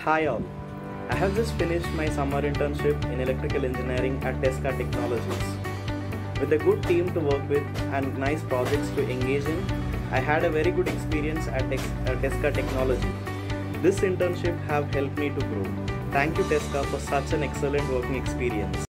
Hi all. I have just finished my summer internship in electrical engineering at Tesca Technologies. With a good team to work with and nice projects to engage in, I had a very good experience at Tesca Technology. This internship have helped me to grow. Thank you Tesca for such an excellent working experience.